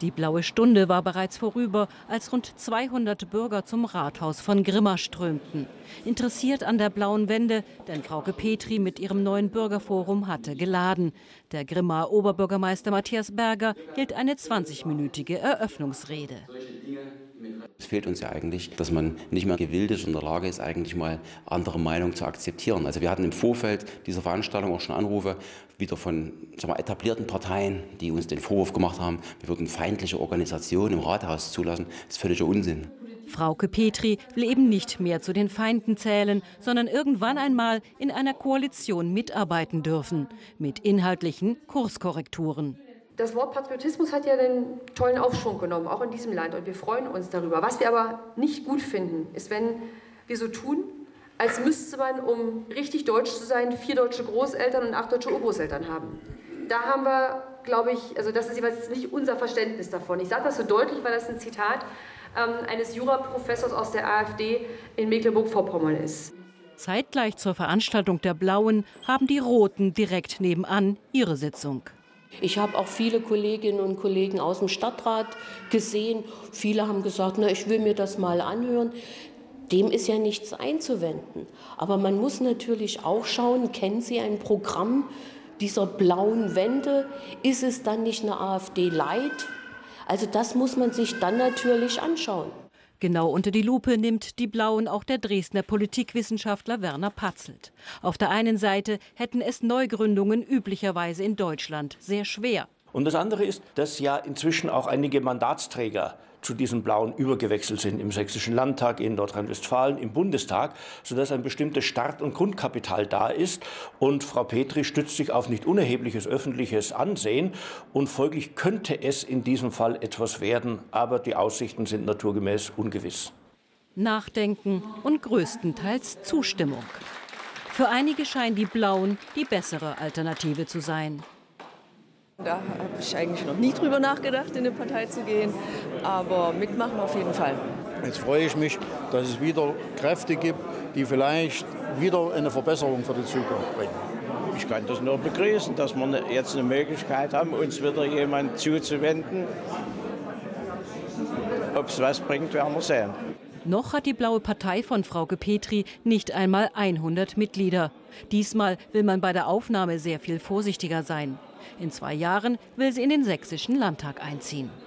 Die blaue Stunde war bereits vorüber, als rund 200 Bürger zum Rathaus von Grimma strömten. Interessiert an der blauen Wende, denn Frauke Petry mit ihrem neuen Bürgerforum hatte geladen. Der Grimmaer Oberbürgermeister Matthias Berger hielt eine 20-minütige Eröffnungsrede. Es fehlt uns ja eigentlich, dass man nicht mehr gewillt ist und in der Lage ist, eigentlich mal andere Meinungen zu akzeptieren. Also wir hatten im Vorfeld dieser Veranstaltung auch schon Anrufe wieder von etablierten Parteien, die uns den Vorwurf gemacht haben, wir würden feindliche Organisationen im Rathaus zulassen. Das ist völliger Unsinn. Frauke Petry will eben nicht mehr zu den Feinden zählen, sondern irgendwann einmal in einer Koalition mitarbeiten dürfen, mit inhaltlichen Kurskorrekturen. Das Wort Patriotismus hat ja einen tollen Aufschwung genommen, auch in diesem Land. Und wir freuen uns darüber. Was wir aber nicht gut finden, ist, wenn wir so tun, als müsste man, um richtig deutsch zu sein, 4 deutsche Großeltern und 8 deutsche Urgroßeltern haben. Da haben wir, glaube ich, also das ist jeweils nicht unser Verständnis davon. Ich sage das so deutlich, weil das ein Zitat eines Juraprofessors aus der AfD in Mecklenburg-Vorpommern ist. Zeitgleich zur Veranstaltung der Blauen haben die Roten direkt nebenan ihre Sitzung. Ich habe auch viele Kolleginnen und Kollegen aus dem Stadtrat gesehen. Viele haben gesagt, na, ich will mir das mal anhören. Dem ist ja nichts einzuwenden. Aber man muss natürlich auch schauen, kennen Sie ein Programm dieser blauen Wende? Ist es dann nicht eine AfD-Light? Also das muss man sich dann natürlich anschauen. Genau unter die Lupe nimmt die Blauen auch der Dresdner Politikwissenschaftler Werner Patzelt. Auf der einen Seite hätten es Neugründungen üblicherweise in Deutschland sehr schwer. Und das andere ist, dass ja inzwischen auch einige Mandatsträger zu diesen Blauen übergewechselt sind im Sächsischen Landtag, in Nordrhein-Westfalen, im Bundestag, sodass ein bestimmtes Start- und Grundkapital da ist. Und Frau Petry stützt sich auf nicht unerhebliches öffentliches Ansehen. Und folglich könnte es in diesem Fall etwas werden. Aber die Aussichten sind naturgemäß ungewiss. Nachdenken und größtenteils Zustimmung. Für einige scheinen die Blauen die bessere Alternative zu sein. Da habe ich eigentlich noch nie drüber nachgedacht, in eine Partei zu gehen, aber mitmachen auf jeden Fall. Jetzt freue ich mich, dass es wieder Kräfte gibt, die vielleicht wieder eine Verbesserung für die Zukunft bringen. Ich kann das nur begrüßen, dass wir jetzt eine Möglichkeit haben, uns wieder jemand zuzuwenden. Ob es was bringt, werden wir sehen. Noch hat die Blaue Partei von Frauke Petry nicht einmal 100 Mitglieder. Diesmal will man bei der Aufnahme sehr viel vorsichtiger sein. In 2 Jahren will sie in den Sächsischen Landtag einziehen.